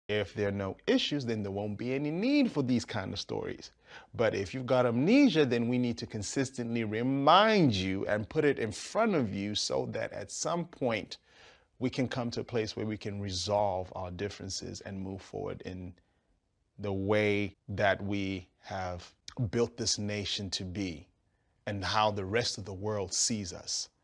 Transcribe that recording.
If there are no issues, then there won't be any need for these kind of stories. But if you've got amnesia, then we need to consistently remind you and put it in front of you so that at some point we can come to a place where we can resolve our differences and move forward in the way that we have built this nation to be and how the rest of the world sees us.